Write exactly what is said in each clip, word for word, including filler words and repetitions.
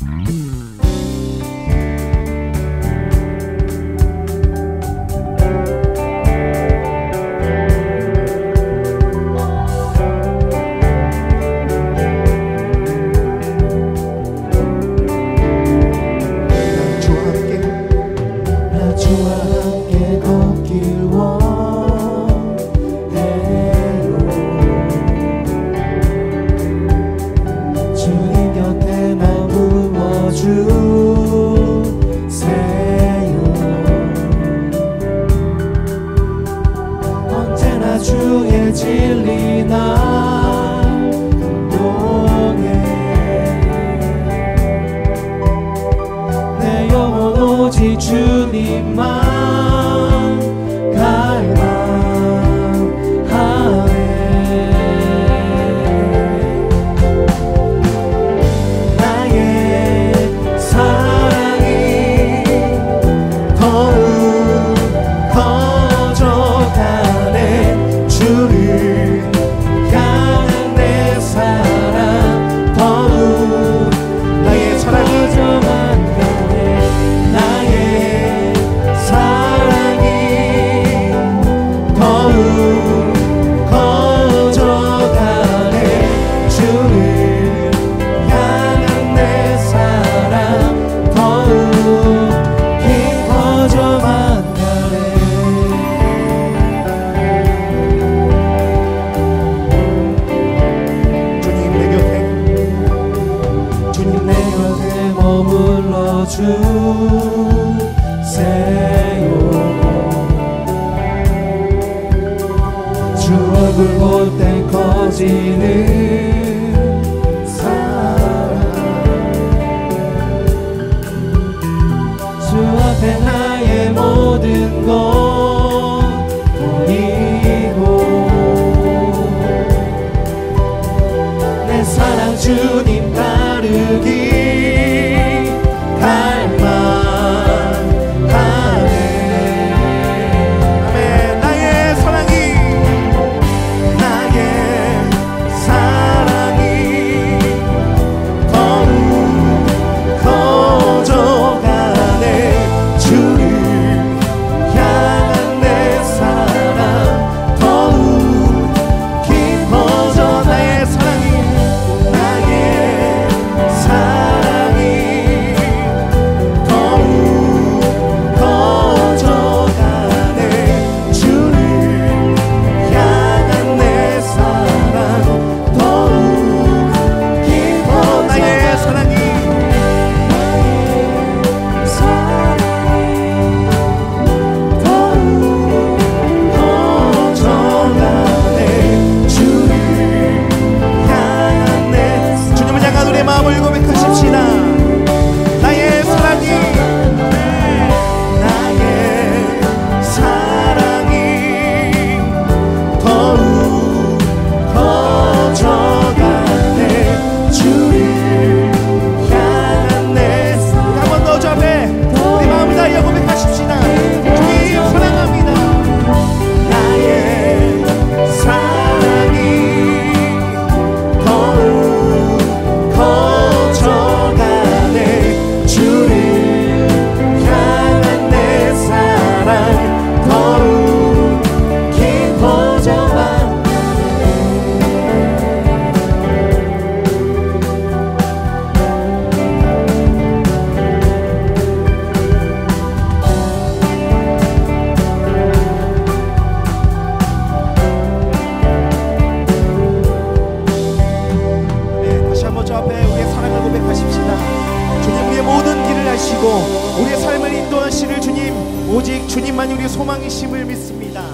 우리의 삶을 인도하시는 주님, 오직 주님만이 우리의 소망이심을 믿습니다.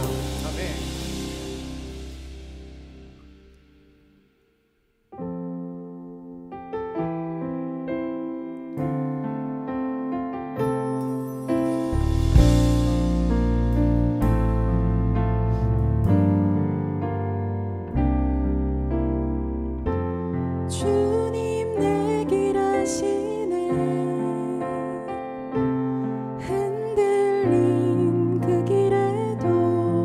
흔들린 그 길에도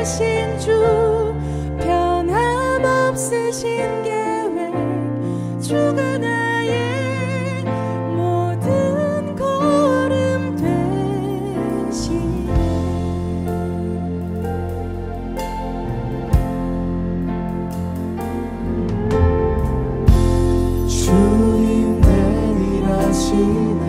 되신 주 변함없으신 계획 주가 나의 모든 걸음 되시네. 주님 내일하시네.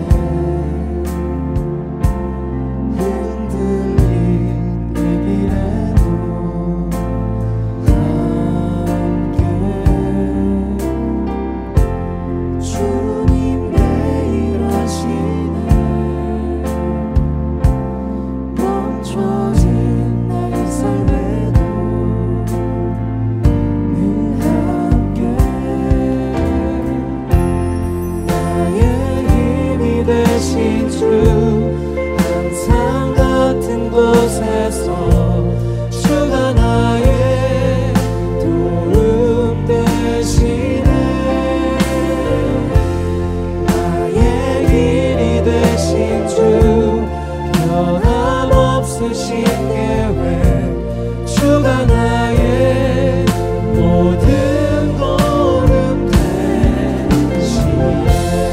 되신 주 항상 같은 곳에서 주가 나의 도움 되시네. 나의 길이 되신 주 변함없으신 계획 주가 나의 모든 걸음 되시네.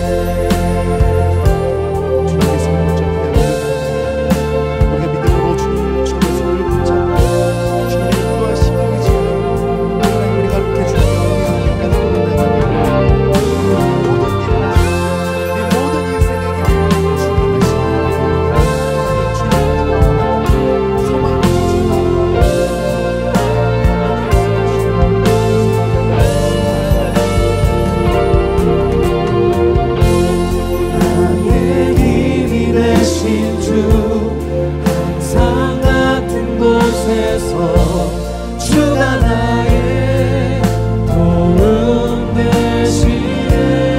주가 나의 도움 되시네.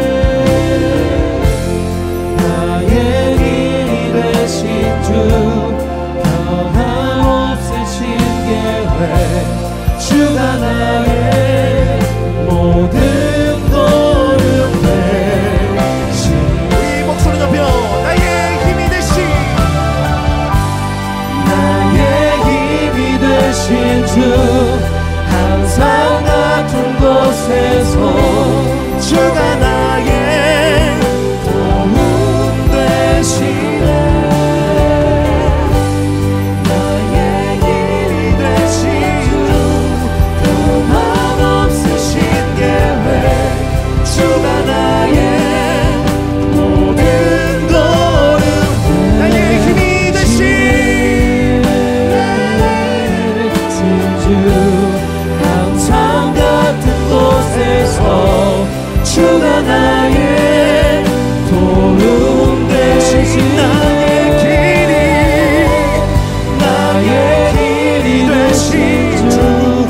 나의 길이 되신 주 변함없으신 계획 주가 나의 모든 걸음 되시네. 우리 목소리 높여 나의 힘이 되신 나의 힘이 되신 주 항상 같은 곳에서 주가 나의 도움 되시네. 나의 길이 되신 주 변함없으신 계획 주가 나의 모든 걸음 나의 힘이 되신 항상 같은 곳에서 주가 나의 도움 되신 나의 길이 나의 길이 되신 주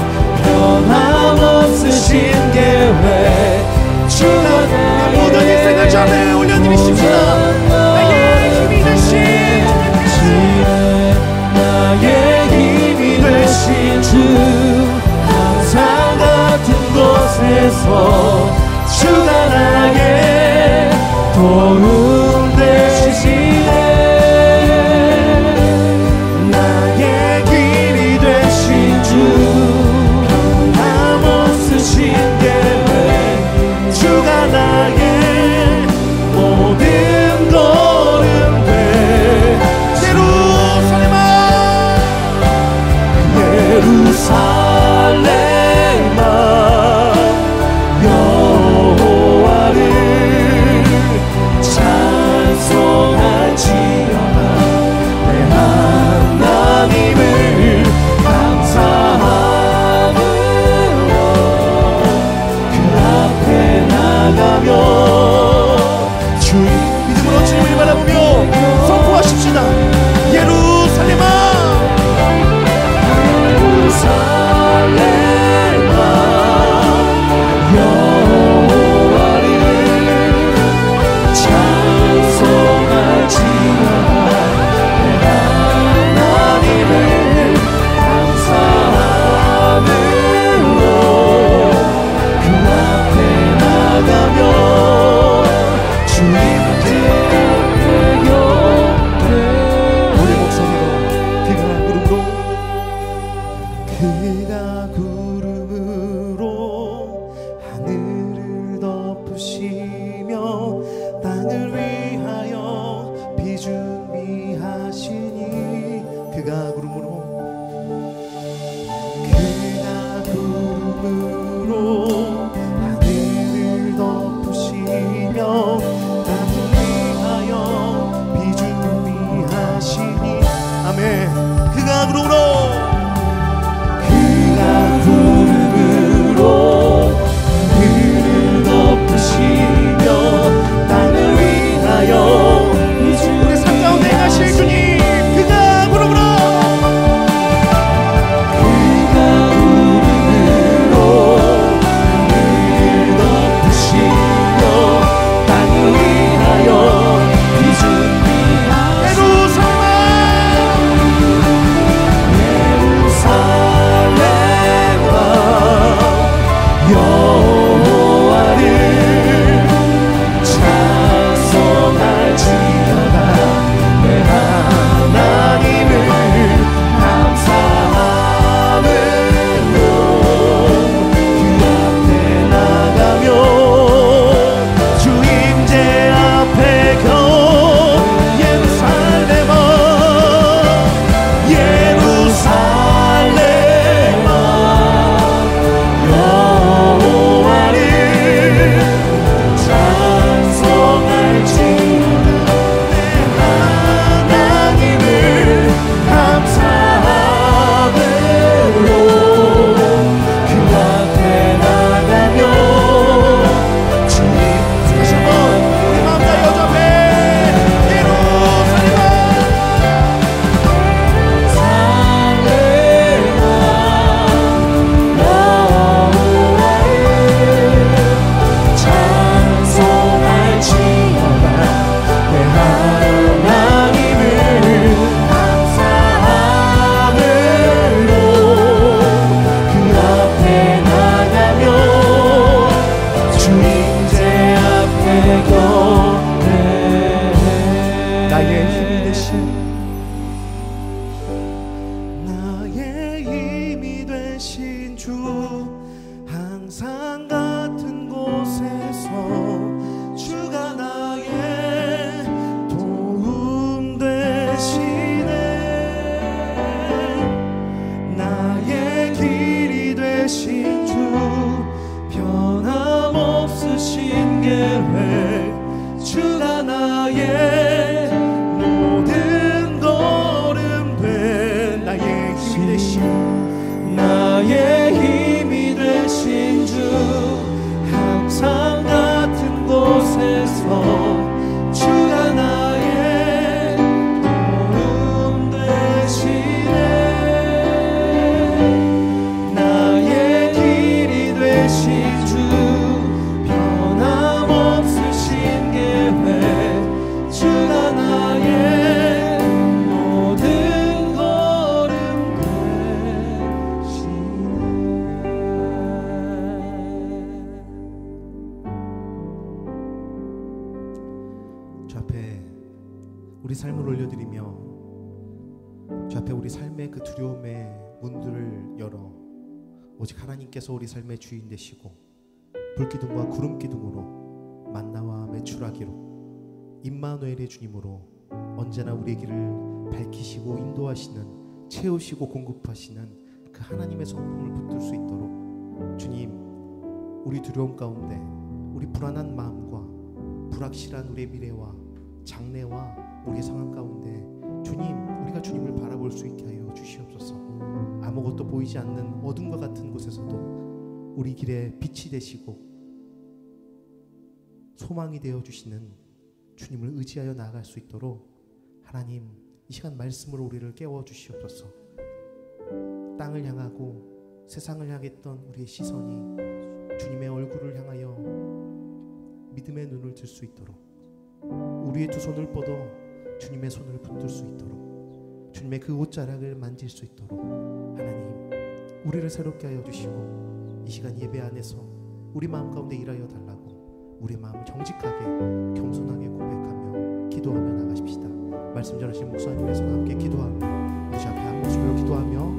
변함없으신 계획 주가 나의 모든 인생을 전에 올려드리십시다. 나의 힘이 되신 나의 힘이 되신 주 항상 같은 곳에서 주가 나의 도움 되시네. 나의 길이 되신 주 변함없으신 계획 주가 나의 모든 걸음 돼. 예루살렘아 예루살렘아 여호와를 예루살렘아 그가 구름으로 그가 구름으로 하늘을 덮으시며 땅을 위하여 비준비하시니 아멘. 그가 구름으로 그가 구름으로 하늘을 덮으시며 땅을 위하여 우리 삶 가운데 가실 주님 그가 구름으로 그가 구름으로 하늘을 덮으시며 땅을 위하여 비준비하시니 예루살렘 예루살렘아 여호와를 찬송할지어다 내 하나님을 감사함으로 그 앞에 나가며 주 임재 앞에 겨 예루살렘아 예루살렘아 여호와를 찬송할지어다 내 하나님을 감사함으로 그 앞에 나가며 주님 다시 한번 우리 마음 다 여자 앞에 예루살렘 찬송할지어다 내 하나님을 감사함으로 그 앞에 나가며 주 임재 앞에 곁에 나의 힘 되신 나의 힘이 되신 주 항상 같은 곳에서 주가 나의 도움 되시네 나의 길이 되신 주 변함없으신 계획 주가 나의 모든 걸음 된 나의 힘이 되신 나의 힘이 되신 주 항상 같은 곳에서 주가 나의 도움 되시네 나의 길이 되신 주 변함없으신 계획 주가 나의 모든 걸음 되시네 주 앞에 우리 삶을 올려드리며 주 앞에 우리 삶의 그 두려움의 문들을 열어 오직 하나님께서 우리 삶의 주인 되시고 불기둥과 구름기둥으로 만나와 매출하기로 임마누엘의 주님으로 언제나 우리의 길을 밝히시고 인도하시는 채우시고 공급하시는 그 하나님의 성품을 붙들 수 있도록 주님 우리 두려움 가운데 우리 불안한 마음과 불확실한 우리의 미래와 장래와 우리의 상황 가운데 주님 우리가 주님을 바라볼 수 있게 하여 주시옵소서. 아무것도 보이지 않는 어둠과 같은 곳에서도 우리 길에 빛이 되시고 소망이 되어 주시는 주님을 의지하여 나아갈 수 있도록 하나님 이 시간 말씀으로 우리를 깨워 주시옵소서. 땅을 향하고 세상을 향했던 우리의 시선이 주님의 얼굴을 향하여 믿음의 눈을 들 수 있도록 우리의 두 손을 뻗어 주님의 손을 붙들 수 있도록 주님의 그 옷자락을 만질 수 있도록 하나님 우리를 새롭게 하여 주시고 이 시간 예배 안에서 우리 마음 가운데 일하여 달라고 우리의 마음을 정직하게 겸손하게 고백하며 기도하며 나가십시다. 말씀 전하신 목사님의 손 함께 기도하며 주 앞에 한 목소리로 기도하며